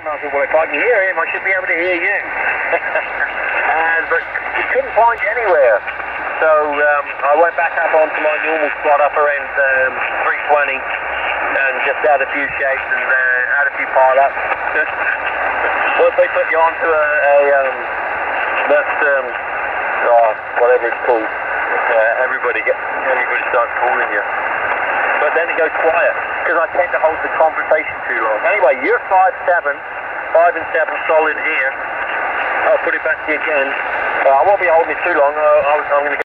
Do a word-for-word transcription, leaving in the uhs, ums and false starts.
and I thought, well, if I can hear him, I should be able to hear you. and but we couldn't find you anywhere. So um, I went back up onto my normal spot up around um, three twenty and just had a few shakes and uh, had a few pile-ups. Once they put you onto a, a um, that, um, oh, whatever it's called, uh, everybody get, everybody starts calling you. But then it goes quiet, because I tend to hold the conversation too long. Anyway, you're five seven, five and seven solid here. I'll put it back to you again. Uh, I won't be holding it too long. Uh, I was, I'm going to